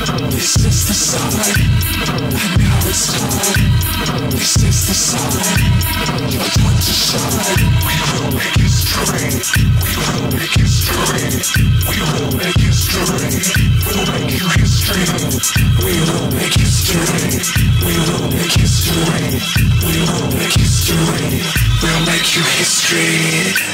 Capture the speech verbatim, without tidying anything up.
This is the sign, and now it's time. This is the sign, your time to shine. We will make history, we will make history, we will make history, we'll make you history. We will make history, we will make history, we will make history, we'll make you history.